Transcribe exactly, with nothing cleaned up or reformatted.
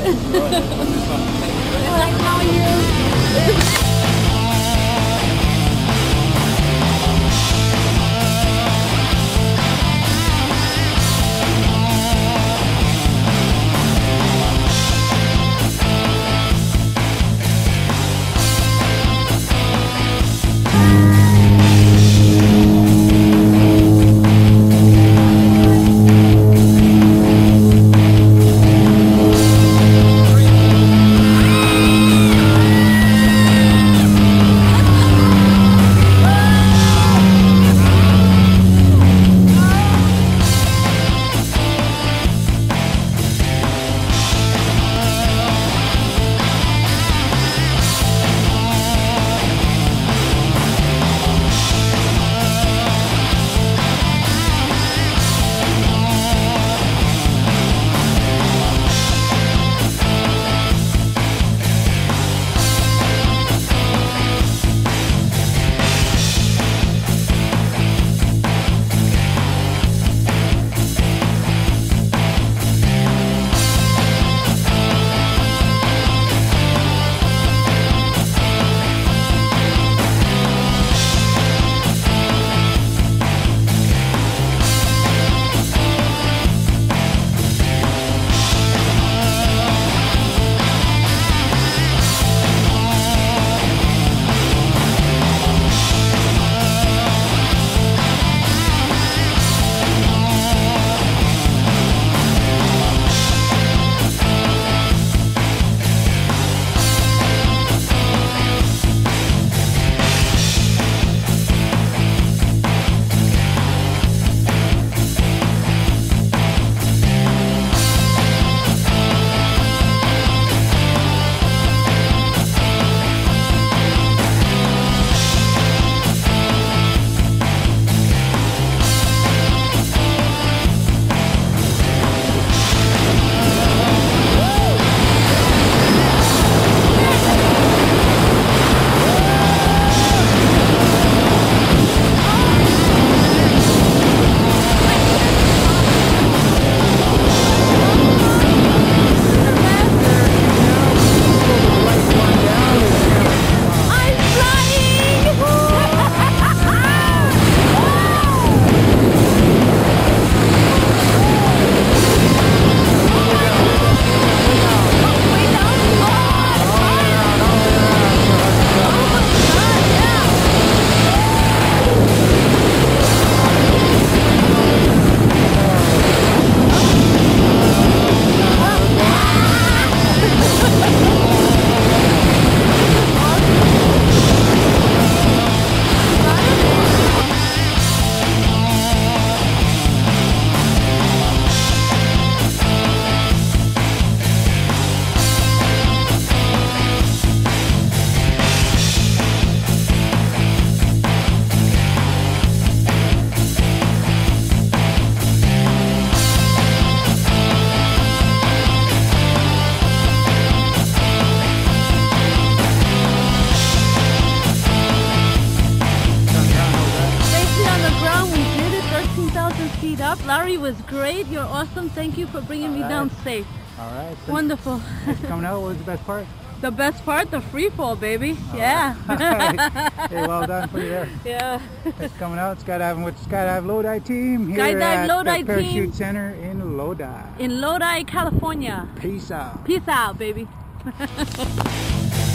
Go ahead, put this on. I like how you... feet up. Larry was great. You're awesome. Thank you for bringing me right. down safe. All right. Thanks. Wonderful. Thanks for coming out. What was the best part? The best part, the free fall, baby. All yeah. Right. Hey, well done for you there. Yeah. Thanks for coming out. Skydiving with the Skydive Lodi team here Skydive at Lodi the Parachute team. Center in Lodi. In Lodi, California. Peace out. Peace out, baby.